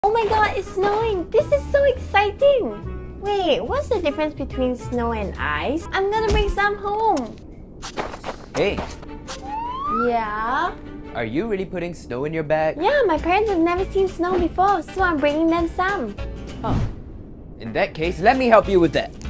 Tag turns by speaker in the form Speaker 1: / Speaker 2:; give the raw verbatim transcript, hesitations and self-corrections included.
Speaker 1: Oh my god, it's snowing! This is so exciting! Wait, what's the difference between snow and ice? I'm gonna bring some home!
Speaker 2: Hey,
Speaker 1: Yeah?
Speaker 2: are you really putting snow in your bag?
Speaker 1: Yeah, my parents have never seen snow before, so I'm bringing them some.
Speaker 2: Huh. In that case, let me help you with that.